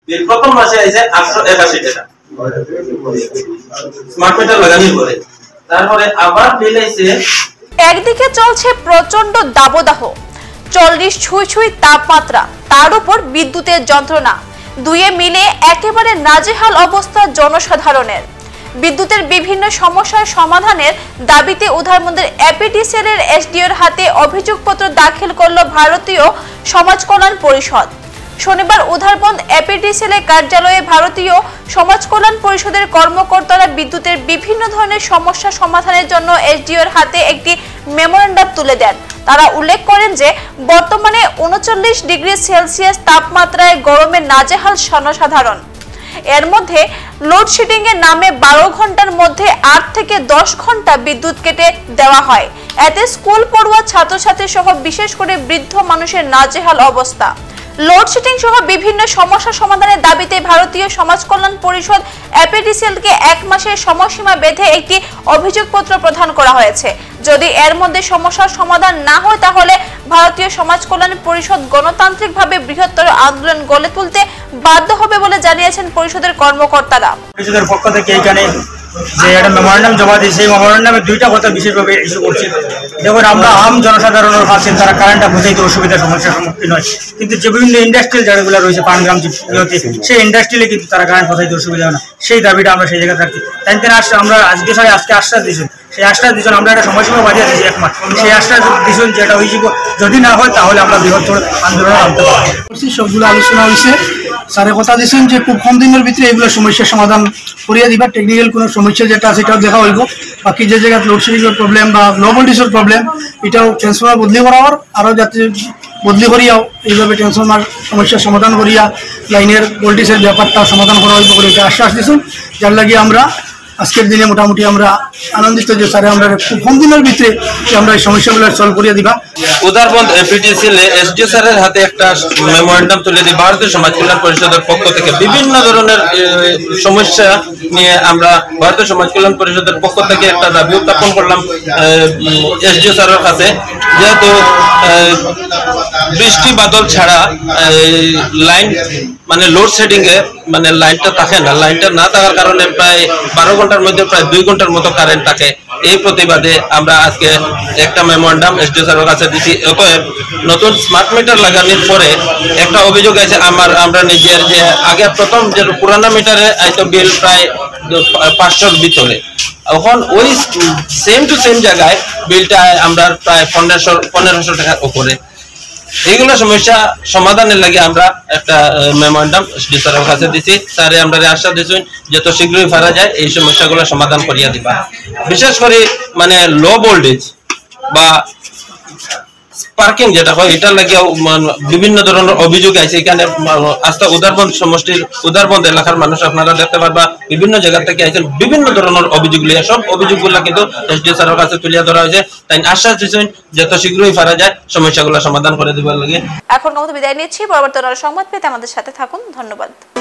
বিল প্রথম মাসে আইছে 881 টাকা স্মার্ট মিটার লাগানোর পরে। তারপরে আবার বিল আইছে। একদিকে চলছে প্রচন্ড দাবদাহ, 40 ছুঁই তাপমাত্রা, তার উপর বিদ্যুতের যন্ত্রণা, দুয়ে মিলে একেবারে নাজেহাল অবস্থা জনসাধারণের। বিদ্যুতের বিভিন্ন সমস্যার সমাধানের দাবিতে উধারবন্দের এপিডিসিএল এর এসডিওর হাতে অভিযোগপত্র দাখিল করল ভারতীয় সমাজ কল্যাণ পরিষদ। শনিবার উধারবন্দ এপিডিসিএল এর কার্যালয়ে ভারতীয় সমাজ কল্যাণ পরিষদের কর্মকর্তারা বিদ্যুতের বিভিন্ন ধরনের সমস্যা সমাধানের জন্য এসডিওর হাতে একটি মেমোরেন্ডাম তুলে দেন। তারা উল্লেখ করেন যে বর্তমানে 39 ডিগ্রি সেলসিয়াস তাপমাত্রায় গরমে নাজেহাল জনসাধারণ। এর মধ্যে লোডশেডিং এর নামে 12 ঘন্টার মধ্যে 8 থেকে 10 ঘন্টা বিদ্যুৎ কেটে দেওয়া হয়। এতে স্কুল পড়ুয়া ছাত্রছাত্রী সহ বিশেষ করে বৃদ্ধ মানুষের নাজেহাল অবস্থা। লোডশেডিং সহ বিভিন্ন সমস্যা সমাধানের দাবিতে ভারতীয় সমাজ কল্যাণ পরিষদ এপিডিসিএল কে 1 মাসের সময়সীমা বেঁধে একটি অভিযোগপত্র প্রদান করা হয়েছে। যদি এর মধ্যে সমস্যার সমাধান না হয় তাহলে ভারতীয় সমাজ কল্যাণ পরিষদ গণতান্ত্রিকভাবে বৃহত্তর আন্দোলন গড়ে তুলতে বাধ্য হবে বলে জানিয়েছেন পরিষদের কর্মকর্তারা। পরিষদের পক্ষ থেকে এখানে যে একটা মেমোরেন্ডাম জমা দিয়েছে, সেই মেমোরেন্ডামে দুইটা কথা বিশেষভাবে ইস্যু করছি। দেখুন, আমরা আম জনসাধারণের কাছে তারা কারেন্টটা বোঝাইতে অসুবিধার সমস্যার সম্মুখীন হয়, কিন্তু যে বিভিন্ন ইন্ডাস্ট্রিয়াল জায়গাগুলো রয়েছে পানগ্রাম সেই ইন্ডাস্ট্রিয়ালে কিন্তু তারা কারেন্ট বোঝাইতে অসুবিধা হয় না। সেই দাবিটা আমরা সেই জায়গায় থাকি। তাই আমরা আজকে আশ্বাস দিয়েছেন, সেই আশ্বাস দিয়েছেন আমরা একটা সময়সীমা বাজিয়ে দিয়েছি 1 মাস। সেই আশ্বাস দিয়েছেন যেটা হয়েছিল, যদি না হয় তাহলে আমরা বৃহত্তর আন্দোলনে নামতে পারবো। সবগুলো আলোচনা হয়েছে। স্যারে কথা দিয়েছেন যে খুব কম দিনের ভিতরে এগুলো সমস্যার সমাধান করিয়ে দিবা। টেকনিক্যাল কোনো সমস্যা যেটা আছে এটাও দেখা হইব। বাকি যে জায়গায় লোডশেডিংয়ের প্রবলেম বা লো ভোল্টেজের প্রবলেম, এটাও ট্রান্সফর্মার বদলি করা হওয়ার, আরও যাতে বদলি করিয়াও এইভাবে ট্রান্সফর্মার সমস্যার সমাধান করিয়া লাইনের ভোল্টেজের ব্যাপারটা সমাধান করা হইব বলে এটা আশ্বাস দিয়েছেন। যার লাগিয়ে আমরা আজকের দিনে মোটামুটি আমরা আনন্দিত যে স্যারে আমরা খুব কম দিনের ভিতরে আমরা এই সমস্যাগুলো সলভ করিয়ে দিবা। উধারবন্দ এপিডিসিএল এসডিও স্যারের হাতে একটা মেমোরেন্ডাম তুলে দিয়ে ভারতীয় সমাজ কল্যাণ পরিষদের পক্ষ থেকে বিভিন্ন ধরনের সমস্যা নিয়ে আমরা ভারতীয় সমাজ কল্যাণ পরিষদের পক্ষ থেকে একটা দাবি উত্থাপন করলাম এসডিও স্যারের কাছে। যেহেতু বৃষ্টি বাদল ছাড়া লাইন মানে লোডশেডিং এ মানে লাইনটা থাকে না, লাইনটা না থাকার কারণে প্রায় 12 ঘন্টার মধ্যে প্রায় 2 ঘন্টার মতো কারেন্ট থাকে। এই প্রতিবাদে আমরা আজকে একটা মেমোরেন্ডাম এসডিও স্যারের কাছে দিচ্ছি। অতএব নতুন স্মার্ট মিটার লাগানোর পরে একটা অভিযোগ আছে আমরা নিজের যে আগে প্রথম যে পুরানা মিটারে আইতো বিল প্রায় 500-র ভিতরে, এখন ওই সেম টু সেম জায়গায় বিলটা আমরা প্রায় 1500 টাকার উপরে। এইগুলো সমস্যা সমাধানের লাগে আমরা একটা মেমোরেন্ডাম এসডি স্যারের কাছে দিছি। স্যারে আমরা আশ্বাস দিয়েছেন যত শীঘ্রই পারা যায় এই সমস্যাগুলো সমাধান করিয়া দিবা। বিশেষ করে মানে লো ভোল্টেজ বা পার্কিং যেটা হয় এটার লাগে বিভিন্ন ধরনের অভিযোগ আছে। এখানে আস্থা উধারবন্দ সমষ্টির উধারবন্দ এলাকার মানুষ আপনারা দেখতে পারবা বিভিন্ন জায়গা থেকে আইছেন বিভিন্ন ধরনের অভিযোগ লিয়ে। সব অভিযোগগুলো কিন্তু এসডিও স্যারের কাছে তুলিয়া ধরা হয়েছে। তাই আশ্বাস দিচ্ছেন যত শীঘ্রই পারা যায় সমস্যাগুলো সমাধান করে দেবার লাগে। এখন বিদায় নিচ্ছি। পরবর্তী সংবাদ পেতে আমাদের সাথে থাকুন। ধন্যবাদ।